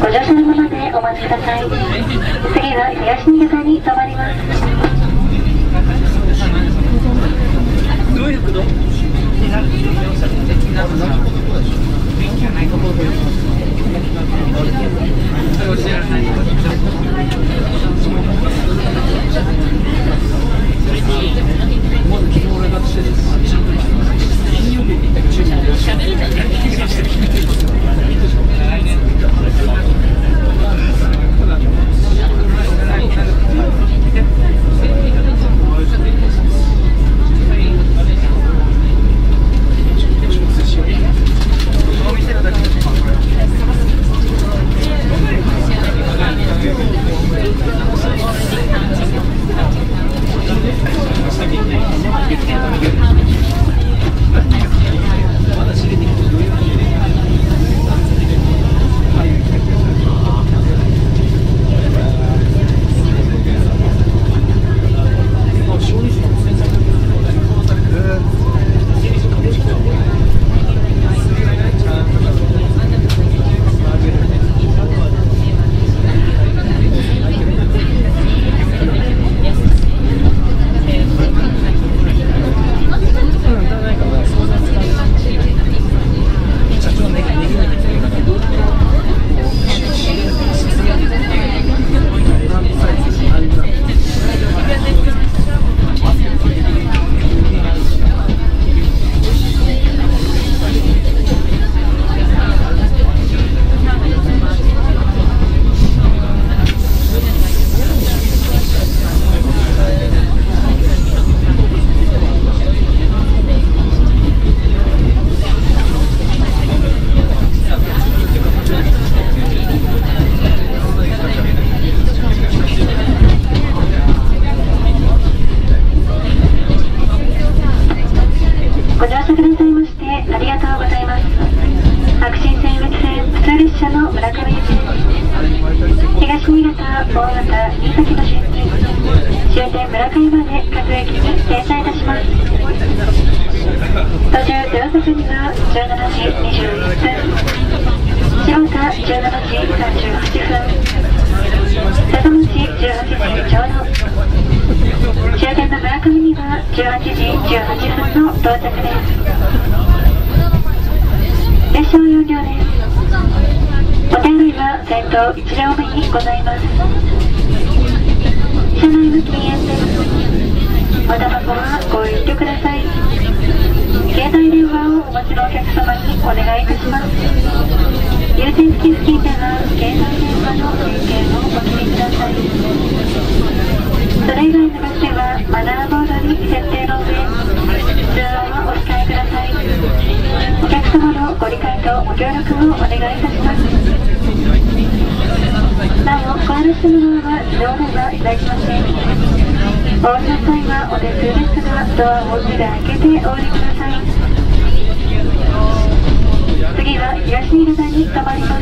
ご乗車のままでお待ちください。次は東新潟に停まります。 どういうこと？ ご乗車くださいましてありがとうございます。白新線宇津線普通列車の村上行きです。東新潟大型新崎の順に終点村上まで各駅に停車いたします。途中豊坂には17時21分、白田17時38分、里町18時ちょうど、終点の村上には18時18分の到着です。列車4両です。お手洗いは先頭1両目にございます。車内は禁煙です。おタバコはご遠慮ください。携帯電話をお持ちのお客様にお願いいたします。優先付き付近では携帯電話の電源をお切りください。それ以外の場所ではマナーボードに設定の上、通話はお控えください。お客様のご理解とご協力をお願いいたします。なお、コールスの側は自動ではいただきません。お降りの際はお手数ですが、ドアを手で開けてお降りください。次は東新潟に停まります。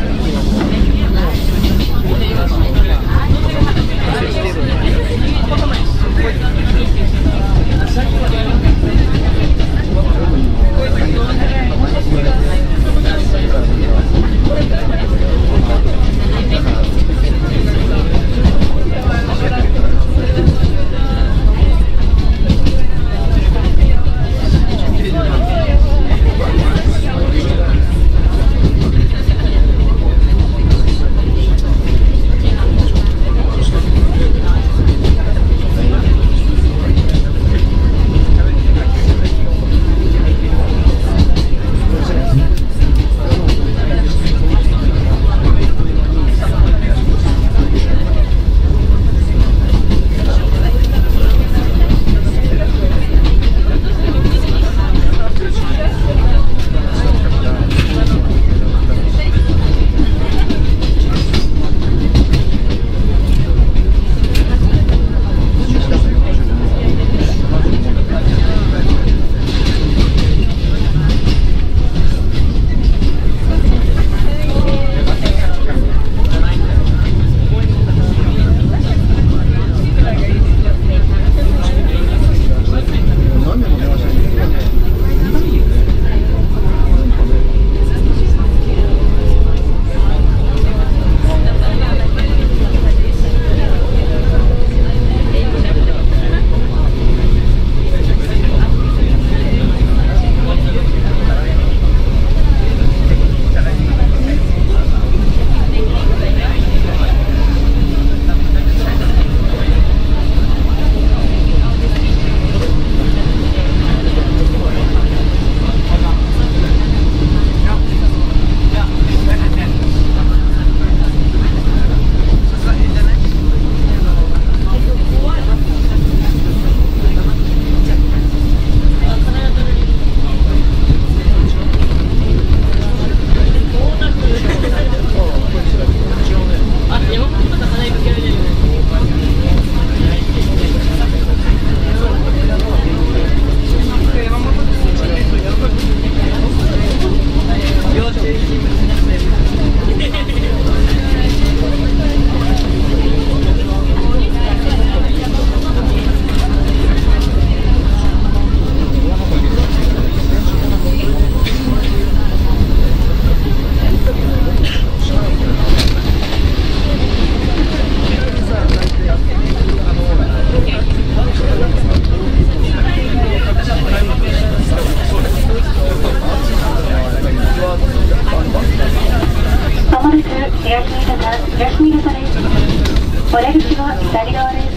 東新潟です。お出口は左側です。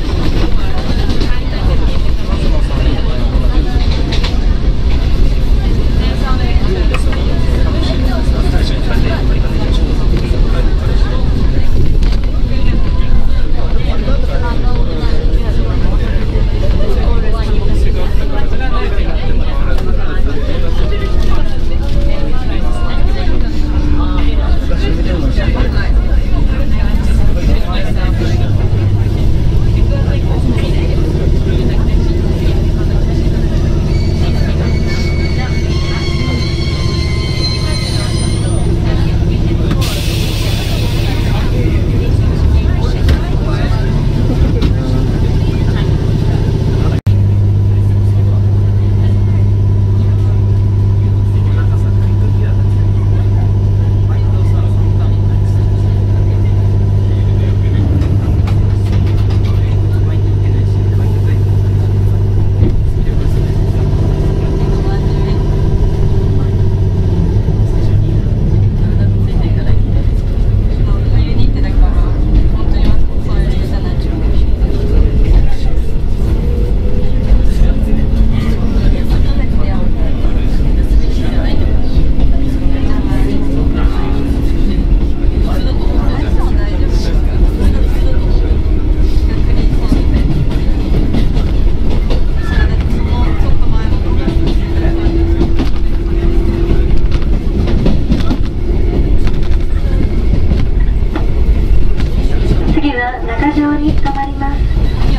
中条に停まります。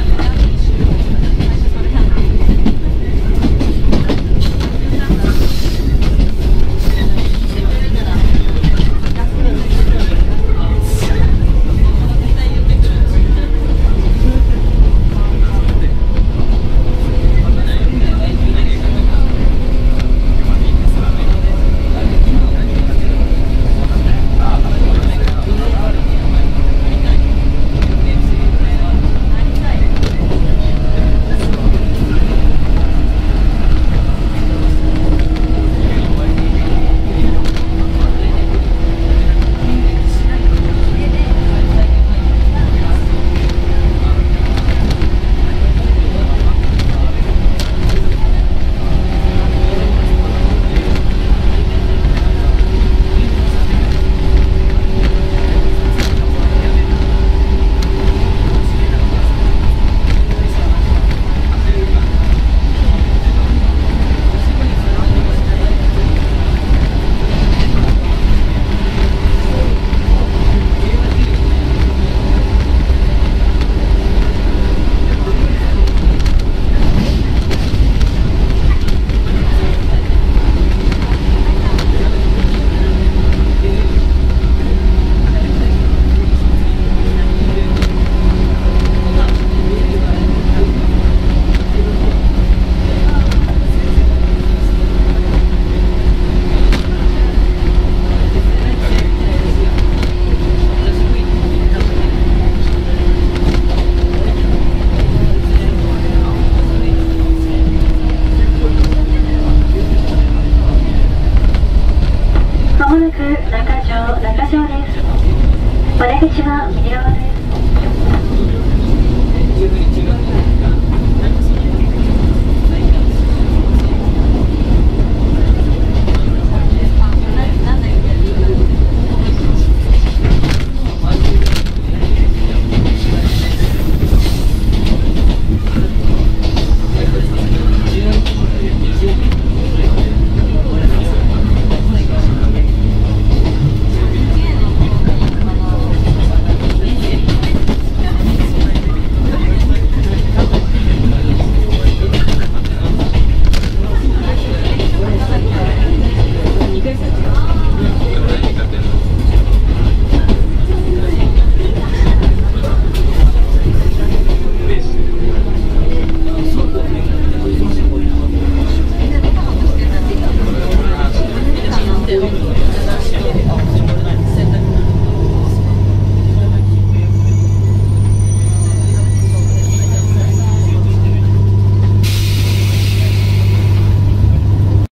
もなく中条です。お出口は右側です。